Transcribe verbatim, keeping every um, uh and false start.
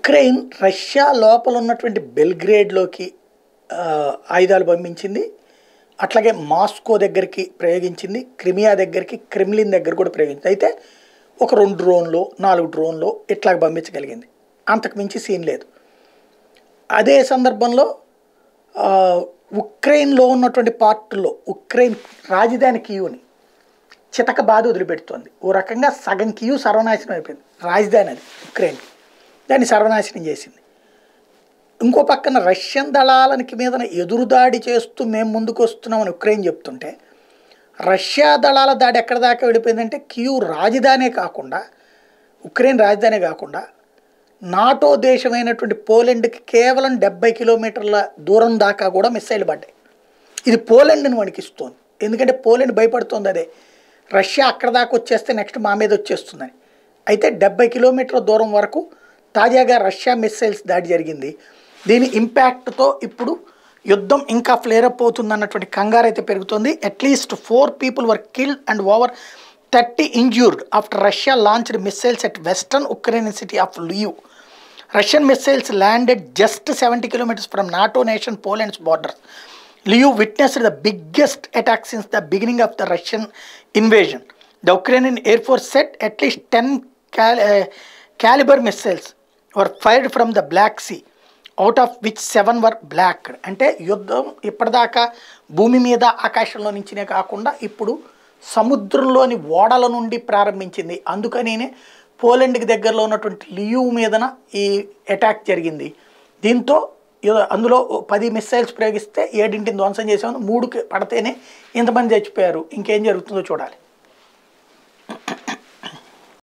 Ukraine Russia లోపల ఉన్నటువంటి బెల్గ్రేడ్‌లోకి ఆహ్, ఆయుధాలు పంపించింది. అట్లాగే మాస్కో దగ్గరికి ప్రయోగించింది. క్రిమియా దగ్గరికి, క్రెమ్లిన్ దగ్గర కూడా ప్రయోగించింది. అయితే ఒక రెండు డ్రోన్‌లో, నాలుగు డ్రోన్‌లో ఇట్లాగ పంపించగలిగింది. అంతకు మించి సీన్ లేదు. అదే సందర్భంలో ఆహ్, ఉక్రెయిన్‌లో ఉన్నటువంటి పార్టుల్లో ఉక్రెయిన్ రాజధాని కీవ్‌ని చితక బాధ వదిలిపెడుతోంది. ఓ రకంగా సగం కీవ్ సర్వనాశనం అయిపోయింది. రాజధాని అది ఉక్రెయిన్‌కి. దాన్ని సర్వనాశనం చేసింది. ఇంకో పక్కన రష్యన్ దళాలకి మీదన ఎదురుదాడి చేస్తూ మేము ముందుకు వస్తున్నామని ఉక్రెయిన్ చెప్తుంటే, రష్యా దళాల దాడి ఎక్కడ దాకా వెళ్ళిపోయిందంటే కీవ్ రాజధానే కాకుండా, ఉక్రెయిన్ రాజధానే కాకుండా నాటో దేశమైనటువంటి పోలెండ్‌కి కేవలం డెబ్బై కిలోమీటర్ల దూరం దాకా కూడా మిస్సైల్ పడ్డాయి. ఇది పోలెండ్‌ని వణికిస్తోంది. ఎందుకంటే పోలెండ్ భయపడుతోంది అదే. రష్యా అక్కడ దాకా వచ్చేస్తే నెక్స్ట్ మా మీద వచ్చేస్తుందని. అయితే డెబ్బై కిలోమీటర్ల దూరం వరకు తాజాగా రష్యా మిస్సైల్స్ దాడి జరిగింది. దీని ఇంపాక్ట్‌తో ఇప్పుడు యుద్ధం ఇంకా ఫ్లేరప్ అవుతుందన్నటువంటి కంగారు అయితే పెరుగుతుంది. At least four people were killed and over thirty injured after Russia launched missiles at western Ukraine city of Lviv. Russian missiles landed just seventy kilometres from NATO nation Poland's borders. Lviv witnessed the biggest attack since the beginning of the Russian invasion. The Ukrainian Air Force said at least ten cal uh, caliber missiles were fired from the Black Sea, out of which seven were blacked. అంటే యుద్ధం ఇప్పటిదాకా భూమి మీద ఆకాశంలో నుంచినే కాకుండా ఇప్పుడు సముద్రంలోని ఓడల నుండి ప్రారంభించింది. అందుకనే పోలెండ్కి దగ్గరలో ఉన్నటువంటి లివ్ మీదన ఈ అటాక్ జరిగింది. దీంతో అందులో పది మిస్సైల్స్ ప్రయోగిస్తే ఏడింటిని ధ్వంసం చేసామని మూడుకి పడితేనే ఇంతమంది చచ్చిపోయారు. ఇంకేం జరుగుతుందో చూడాలి.